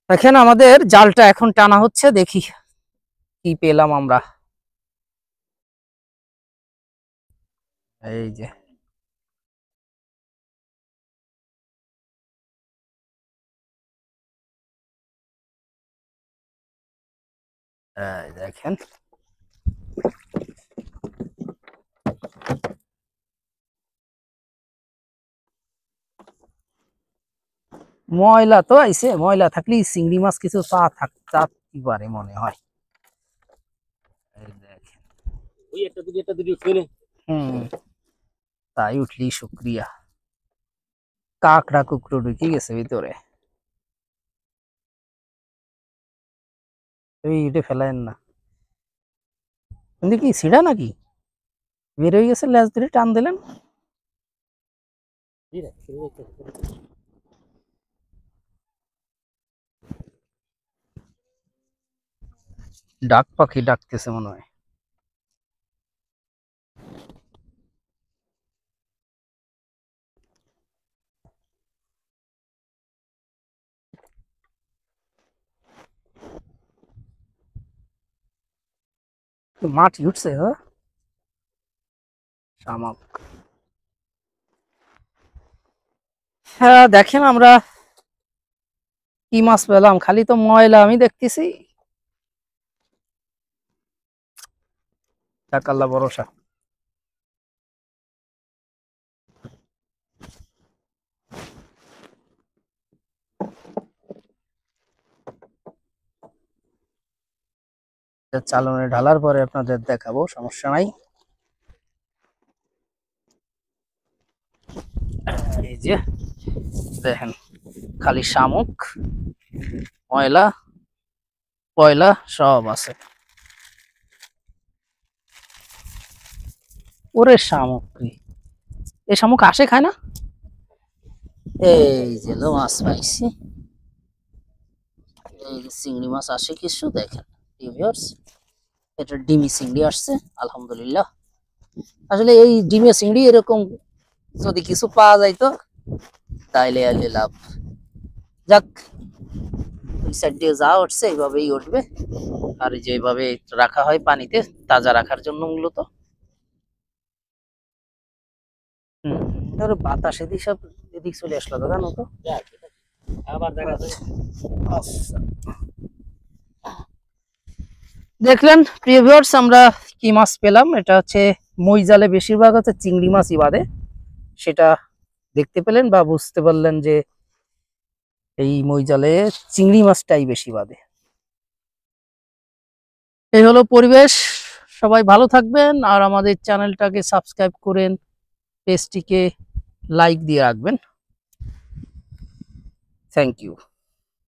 দেখেন আমাদের জালটা এখন টানা হচ্ছে, দেখি কি পেলাম আমরা। এই যে দেখেন ময়লা তো আইছে, ময়লা থাকলে চিংড়ি মাছ কিছু চাকতে পারে মনে হয়। এই দেখেন ওই একটা দুটো ফেলে তাই উঠলি শুক্রিয়া। কাকড়া কুকড়ো ঢুকে গেছে ভিতরে, এটা ফেলায়েন না। কিন্তু কি ছিড়া নাকি বের হয়ে গেছে, লেজ ধরে টান দিলেন। ডাক পাখি ডাকতেছে মনে হয়। মাটি উঠছে, হ্যাঁ শামুক। হ্যাঁ দেখেন আমরা কি মাছ পেলাম, খালি তো ময়লা আমি দেখতেছি। আল্লাহ ভরসা। চালনে ঢালার পরে আপনাদের দেখাবো, সমস্যা নাই। এই যে দেখেন খালি শামুক, ময়লা পয়লা সব আছে। ওরে শামুক, এই শামুক আসে খায় না। এই যে মাছ পাইছি, এই যে চিংড়ি মাছ আসে কিছু, দেখেন ভিউয়ার্স, এটা ডিমি চিংড়ি আসছে আলহামদুলিল্লাহ। আসলে এই ডিমে চিংড়ি এরকম যদি কিছু পাওয়া যাইতো তাইলে আলে লাভ। যাক, ওই সাইড দিয়ে যা উঠছে এইভাবেই উঠবে, আর এই যে এইভাবে রাখা হয় পানিতে তাজা রাখার জন্য মূলত। বাতাস এদিক সব এদিক চলে আসলো দাদা, নতো আবার দেখা যায়। আচ্ছা দেখলেন প্রিয় ভিউয়ার্স আমরা কি মাছ পেলাম। এটা হচ্ছে মই জালে বেশিরভাগ হচ্ছে চিংড়ি মাছই বাদে, সেটা দেখতে পেলেন বা বুঝতে পারলেন যে এই মই জালে চিংড়ি মাছটাই বেশি বাদে। এই হলো পরিবেশ। সবাই ভালো থাকবেন আর আমাদের চ্যানেলটাকে সাবস্ক্রাইব করেন, পেজটিকে লাইক দিয়ে রাখবেন। Thank you.